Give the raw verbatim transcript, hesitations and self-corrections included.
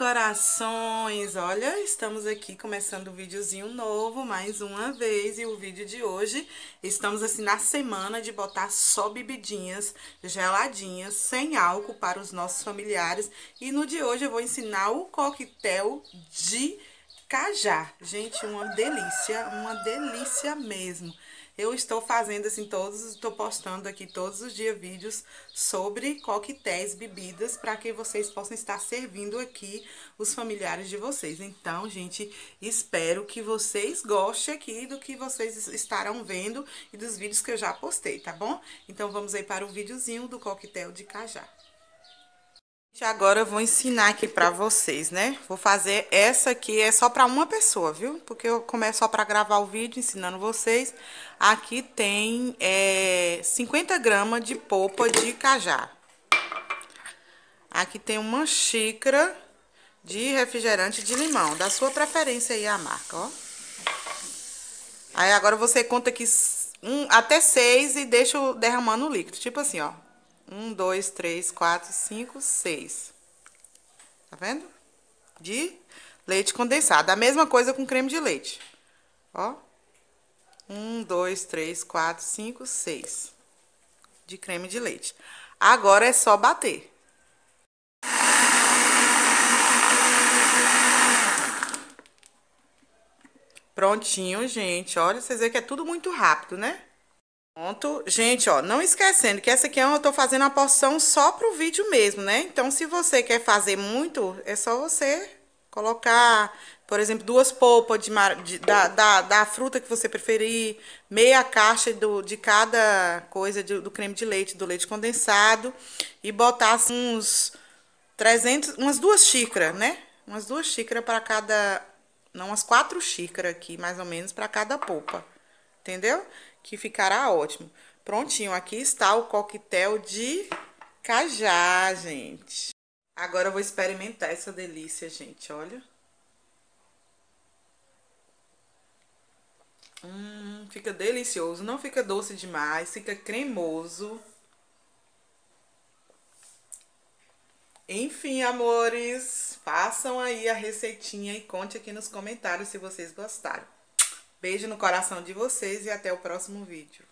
corações! Olha, estamos aqui começando um videozinho novo mais uma vez. E o vídeo de hoje, estamos assim na semana de botar só bebidinhas geladinhas, sem álcool para os nossos familiares. E no de hoje eu vou ensinar o coquetel de cajá. Gente, uma delícia, uma delícia mesmo. Eu estou fazendo assim todos, estou postando aqui todos os dias vídeos sobre coquetéis, bebidas, para que vocês possam estar servindo aqui os familiares de vocês. Então, gente, espero que vocês gostem aqui do que vocês estarão vendo e dos vídeos que eu já postei, tá bom? Então, vamos aí para o videozinho do coquetel de cajá. Agora eu vou ensinar aqui pra vocês, né? Vou fazer essa aqui, é só pra uma pessoa, viu? Porque eu começo só pra gravar o vídeo ensinando vocês. Aqui tem é, cinquenta gramas de polpa de cajá. Aqui tem uma xícara de refrigerante de limão, da sua preferência aí a marca, ó. Aí agora você conta aqui um, até seis e deixa derramando o líquido, tipo assim, ó. Um, dois, três, quatro, cinco, seis. Tá vendo? De leite condensado. A mesma coisa com creme de leite. Ó. Um, dois, três, quatro, cinco, seis. De creme de leite. Agora é só bater. Prontinho, gente. Olha, vocês veem que é tudo muito rápido, né? Pronto, gente, ó, não esquecendo que essa aqui eu tô fazendo a porção só pro vídeo mesmo, né? Então, se você quer fazer muito, é só você colocar, por exemplo, duas polpas de, de, da, da, da fruta que você preferir, meia caixa do, de cada coisa de, do creme de leite, do leite condensado, e botar assim, uns trezentos, umas duas xícaras, né? Umas duas xícaras para cada, não, umas quatro xícaras aqui, mais ou menos, para cada polpa, entendeu? Que ficará ótimo. Prontinho, aqui está o coquetel de cajá, gente. Agora eu vou experimentar essa delícia, gente, olha. Hum, fica delicioso, não fica doce demais, fica cremoso. Enfim, amores, façam aí a receitinha e conte aqui nos comentários se vocês gostaram. Beijo no coração de vocês e até o próximo vídeo.